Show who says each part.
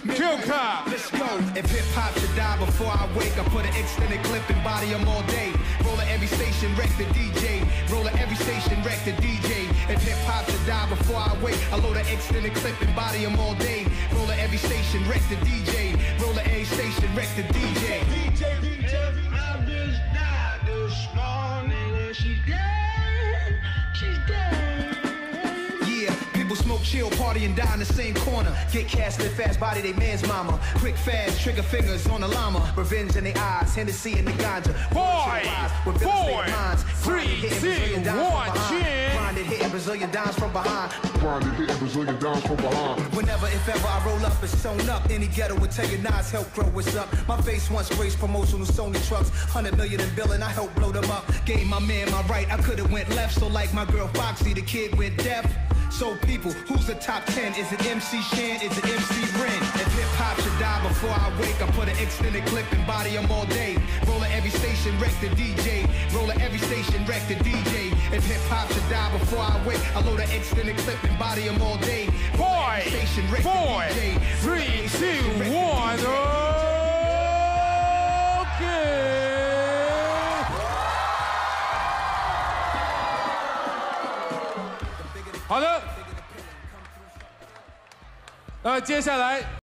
Speaker 1: Kill car.
Speaker 2: Let's go. If hip hop should die before I wake, I put an extended clip and body them all day. Roll at every station, wreck the DJ. Roll at every station, wreck the DJ. If hip hop should die before I wake, I load an extended clip and body them all day. Roll at every station, wreck the DJ. Roll at every station, wreck the DJ.
Speaker 3: I just died this morning and she's dead. She's dead.
Speaker 2: Yeah, people smoke, chill, party, and die in the same corner. Get cast, live fast, body they man's mama. Quick, fast, trigger fingers on the llama. Revenge in their eyes, Hennessy in the ganja.
Speaker 1: 5, 4, 3, 2, 1, chin.
Speaker 2: Grinded, hitting Brazilian dimes from behind.
Speaker 4: Grinded, hitting Brazilian dimes from behind.
Speaker 2: Whenever, if ever I roll up, it's sewn up. Any ghetto would tell you Nas help grow what's up. My face once graced promotional Sony trucks. 100 million in billing, I helped blow them up. Gave my man my right, I could've went left. So like my girl Foxy, the kid went deaf. So people, who's the top 10? Is it MC Shan? Is it MC Ren? If hip hop should die before I wake, I put an extended clip and body them all day. Roll at every station, wreck the DJ. Roll at every station, wreck the DJ. If hip hop should die before I wake, I load an extended clip and body them all day.
Speaker 1: 5, 4, 3, 2, 1, okay. 好的，接下来。